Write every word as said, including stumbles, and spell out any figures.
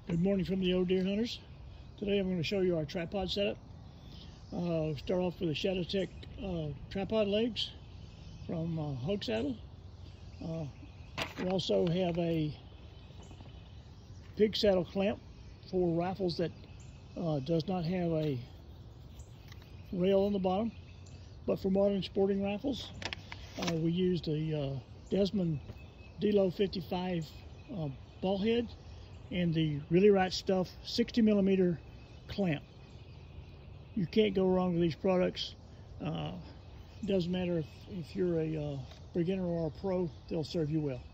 Good morning from the old deer hunters. Today I'm going to show you our tripod setup. Uh, start off with the Shadowtech uh, tripod legs from uh, Hog Saddle. Uh, we also have a pig saddle clamp for rifles that uh, does not have a rail on the bottom. But for modern sporting rifles, uh, we use the uh, Desmond D L O fifty-five uh, ball head and the Really Right Stuff sixty millimeter clamp. You can't go wrong with these products. Uh, it doesn't matter if, if you're a uh, beginner or a pro, they'll serve you well.